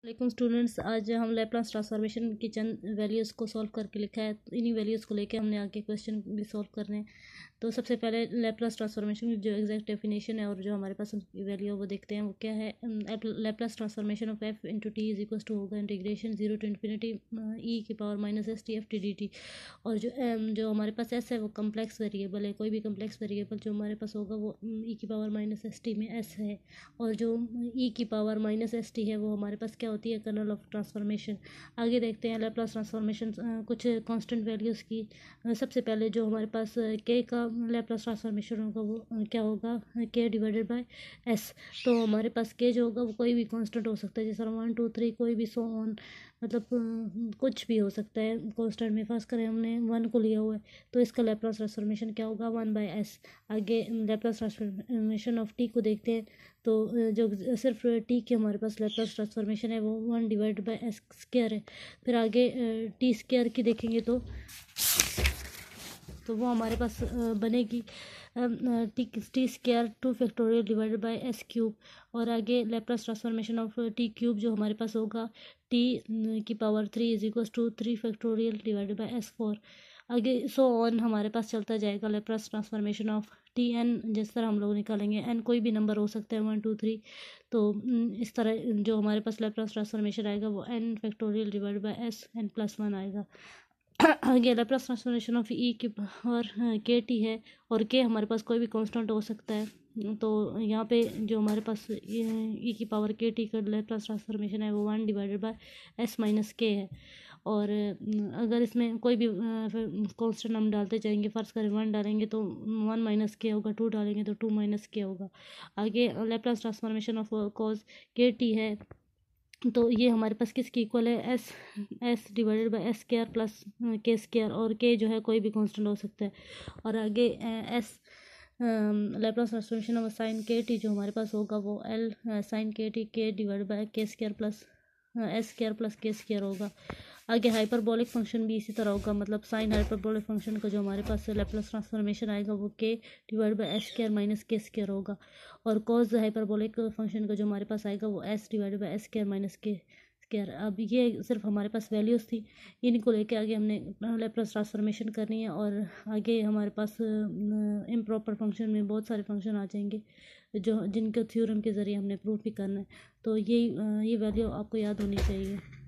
वालेकुम स्टूडेंट्स, आज हम लैप्लास ट्रांसफॉर्मेशन की चंद वैल्यूज़ को सॉल्व करके लिखा है। तो इन्हीं वैल्यूज़ को लेके हमने आगे क्वेश्चन भी सॉल्व करने हैं। तो सबसे पहले लैप्लास ट्रांसफॉर्मेशन की जो एग्जैक्ट डेफिनेशन है और जो हमारे पास वैल्यू है वो देखते हैं। वो क्या है? Laplace transformation of F into T is equal to होगा इंटीग्रेशन 0 to इन्फिनिटी ई की power minus S T F T D T. और जो हमारे पास एस है वो कम्प्लेक्स वेरिएबल है। कोई भी कम्प्लेक्स वेरिएबल जो हमारे पास होगा वो ई की पावर माइनस एस टी में एस है। और जो ई की पावर माइनस एस टी है वो हमारे पास क्या होती है? Kernel of transformation. आगे देखते हैं लैप्लास ट्रांसफॉर्मेशन कुछ कांस्टेंट वैल्यूज़ की। सबसे पहले जो हमारे पास के का लैप्लास ट्रांसफॉर्मेशन होगा वो क्या होगा? के डिवाइडेड बाय एस। तो हमारे पास के जो होगा वो कोई भी कांस्टेंट हो सकता है, जैसे 1 2 3 कोई भी सो ऑन, मतलब कुछ भी हो सकता है कांस्टेंट में। फर्स्ट करें हमने 1 को लिया हुआ है तो इसका लैप्लास ट्रांसफॉर्मेशन क्या होगा? 1/s। आगे लैप्लास ट्रांसफॉर्मेशन ऑफ टी को देखते हैं। तो जो सिर्फ टी के हमारे पास लैप्लास ट्रांसफॉर्मेशन है वो 1/s² है। फिर आगे टी स्क्वायर की देखेंगे तो वो हमारे पास बनेगी T square 2 factorial divided by S cube. और आगे Laplace transformation of T cube जो हमारे पास होगा टी की power 3 is equal to 3 factorial divided by S 4। आगे सो ऑन हमारे पास चलता जाएगा Laplace transformation of T N. जिस तरह हम लोग निकालेंगे एन कोई भी नंबर हो सकता है 1 2 3। तो इस तरह जो हमारे पास लैप्लास ट्रांसफॉर्मेशन आएगा वो N factorial divided by S N plus 1 आएगा। आगे लैप्लास ट्रांसफॉर्मेशन ऑफ ई की और के टी है। और के हमारे पास कोई भी कांस्टेंट हो सकता है। तो यहाँ पे जो हमारे पास ई की पावर के टी का लैप्लास ट्रांसफॉर्मेशन है वो 1 डिवाइडेड बाय एस माइनस के है। और अगर इसमें कोई भी कांस्टेंट हम डालते जाएंगे, फर्स्ट करें 1 डालेंगे तो 1 माइनस के होगा, 2 डालेंगे तो 2 माइनस के होगा। आगे Laplace transformation of cos K T है। तो ये हमारे पास किसकी इक्वल है? S divided by S square plus K square. और के जो है कोई भी कांस्टेंट हो सकता है। और आगे S Laplace transformation of sine K T जो हमारे पास होगा वो L sine K T K divided by K square plus S square plus K square होगा। आगे हाइपरबोलिक फंक्शन भी इसी तरह होगा, मतलब साइन हाइपरबोलिक फंक्शन का जो हमारे पास लैप्लास ट्रांसफॉर्मेशन आएगा वो K divide by S square minus K square होगा। और कॉस हाइपरबोलिक फंक्शन का जो हमारे पास आएगा वो S divide by S square minus K square. अब ये सिर्फ हमारे पास वैल्यूज़ थी, इनको लेके आगे हमने लैप्लास ट्रांसफॉर्मेशन करनी है। और आगे हमारे पास इम्प्रॉपर फंक्शन में बहुत सारे फंक्शन आ जाएंगे जो जिनके थ्योरम के ज़रिए हमने प्रूफ भी करना है। तो ये वैल्यू आपको याद होनी चाहिए।